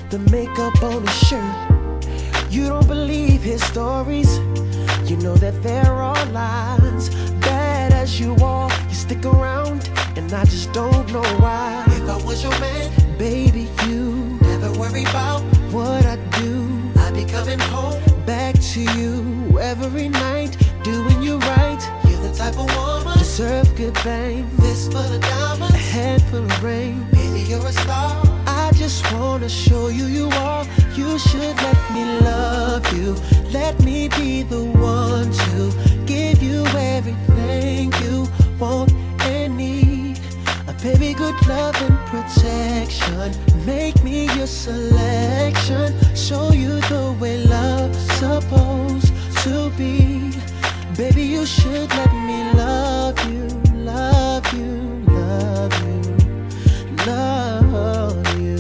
the makeup on his shirt. You don't believe his stories, you know that there are lies. Bad as you are, you stick around, and I just don't know why. If I was your man, baby, you never worry about what I do. I'd be coming home back to you every night, doing you right. You're the type of woman deserve good fame, fist full of diamonds, a head full of rain. Baby, you're a star. I just wanna show you you are. You should let me love you. Let me be the one to give you everything you want and need. A baby, good love and protection. Make me your selection. Show you the way love's supposed to be. Baby, you should let me love you, love you, love you, love you,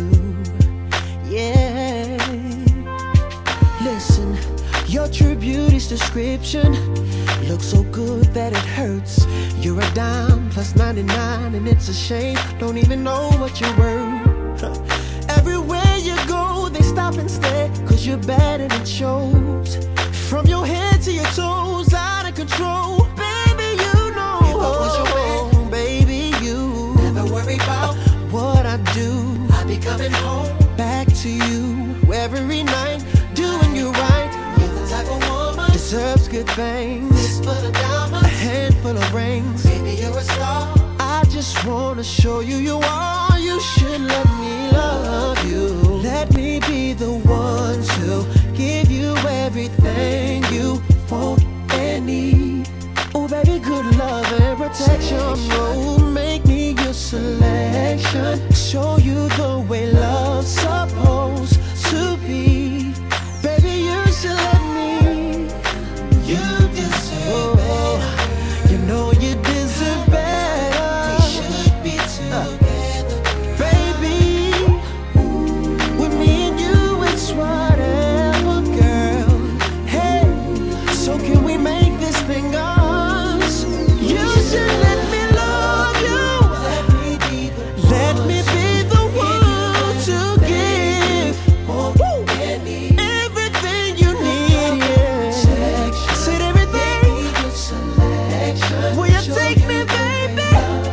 yeah. Listen, your true beauty's description looks so good that it hurts. You're a dime plus 99 and it's a shame, don't even know what you're worth. Everywhere you go, they stop and stare, cause you're bad and it shows. From your head to your toes, out of control. Baby, you know. If I was your man, baby, you never worry about what I do. I'd be coming home back to you every night, doing you right. You're the type of woman deserves good things, fist full of diamonds, a handful of rings. Baby, you're a star. I just wanna show you you are. You should let me love you. Let me be the one to give you everything you want and need. Oh baby, good love and protection. Oh, make me your selection. Show you the way love's supposed to be. Baby, you should let me. You deserve better. You know you deserve better. We should be together, baby. With me and you, it's whatever, girl. Hey, so can we make this thing us? You should let me love you. Let me be the one to give everything you need, yeah. Said everything. Will you take me, baby?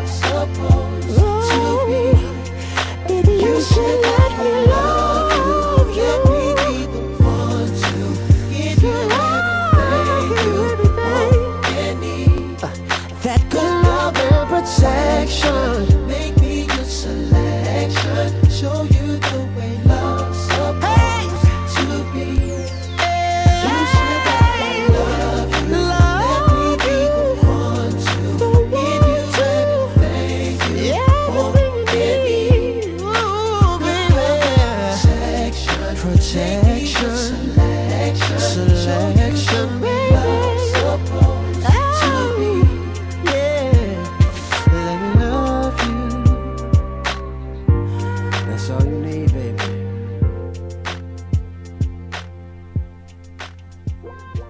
Ooh, baby, you should let me love you. That good love and protection. Make me your selection. Show you the way love's supposed to be. You should let me love you. Let me be the one to give you everything you want and need. Ooh, baby. Protection, Selection, baby. love's supposed to be. Yeah, let me love you. That's all you need, baby.